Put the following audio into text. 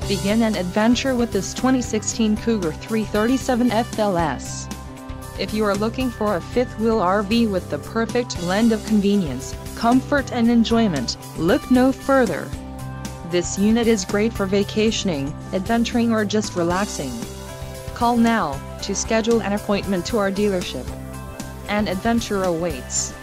Begin an adventure with this 2016 Cougar 337FLS. If you are looking for a fifth-wheel RV with the perfect blend of convenience, comfort and enjoyment, look no further. This unit is great for vacationing, adventuring or just relaxing. Call now to schedule an appointment to our dealership. An adventure awaits.